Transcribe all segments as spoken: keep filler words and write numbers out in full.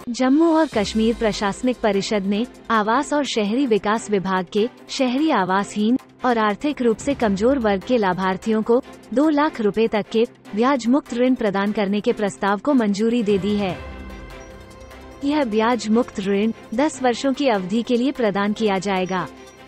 जम्मू और कश्मीर प्रशासनिक परिषद ने आवास और शहरी विकास विभाग के शहरी आवासहीन और आर्थिक रूप से कमजोर वर्ग के लाभार्थियों को दो लाख रुपए तक के ब्याज मुक्त ऋण प्रदान करने के प्रस्ताव को मंजूरी दे दी है। यह ब्याज मुक्त ऋण दस वर्षों की अवधि के लिए प्रदान किया जाएगा।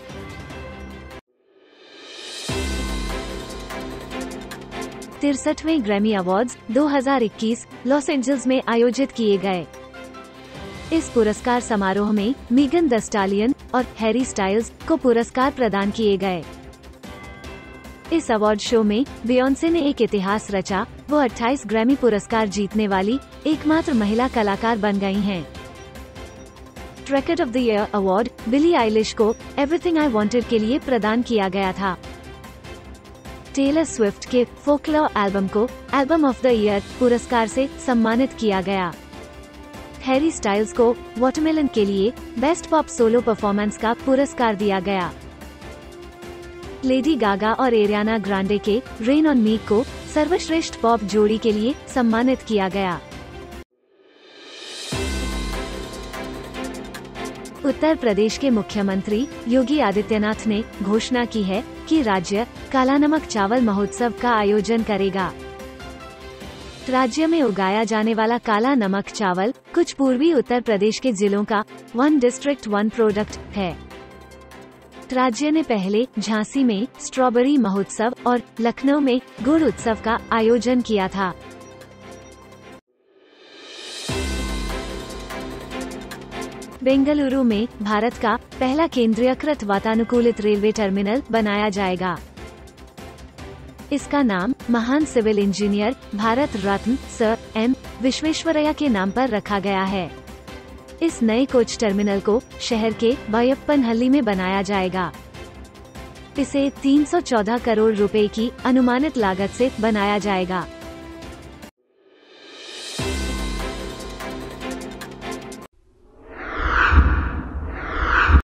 तिरसठवें ग्रैमी अवार्ड्स दो हज़ार इक्कीस लॉस एंजल्स में आयोजित किए गए। इस पुरस्कार समारोह में मीगन द स्टालियन और हैरी स्टाइल्स को पुरस्कार प्रदान किए गए। इस अवार्ड शो में बियोंसे ने एक इतिहास रचा। वो अट्ठाईस ग्रैमी पुरस्कार जीतने वाली एकमात्र महिला कलाकार बन गई हैं। Tracker of the year award Billie Eilish को एवरीथिंग आई वांटेड के लिए प्रदान किया गया था। टेलर स्विफ्ट के फोकलोर एल्बम को एल्बम ऑफ द ईयर पुरस्कार से सम्मानित किया गया। हैरी स्टाइल्स को वाटरमेलन के लिए बेस्ट पॉप सोलो परफॉर्मेंस का पुरस्कार दिया गया। लेडी गागा और एरियाना ग्रांडे के रेन ऑन मी को सर्वश्रेष्ठ पॉप जोड़ी के लिए सम्मानित किया गया। उत्तर प्रदेश के मुख्यमंत्री योगी आदित्यनाथ ने घोषणा की है कि राज्य काला नमक चावल महोत्सव का आयोजन करेगा। राज्य में उगाया जाने वाला काला नमक चावल कुछ पूर्वी उत्तर प्रदेश के जिलों का वन डिस्ट्रिक्ट वन प्रोडक्ट है। राज्य ने पहले झांसी में स्ट्रॉबेरी महोत्सव और लखनऊ में गुड़ उत्सव का आयोजन किया था। बेंगलुरु में भारत का पहला केंद्रीयकृत वातानुकूलित रेलवे टर्मिनल बनाया जाएगा। इसका नाम महान civil engineer Bharat Ratna sir M Visvesvaraya के नाम पर रखा गया है। इस नए कोच टर्मिनल को शहर के बायप्पनहल्ली में बनाया जाएगा। इसे तीन सौ चौदह करोड़ रुपए की अनुमानित लागत से बनाया जाएगा।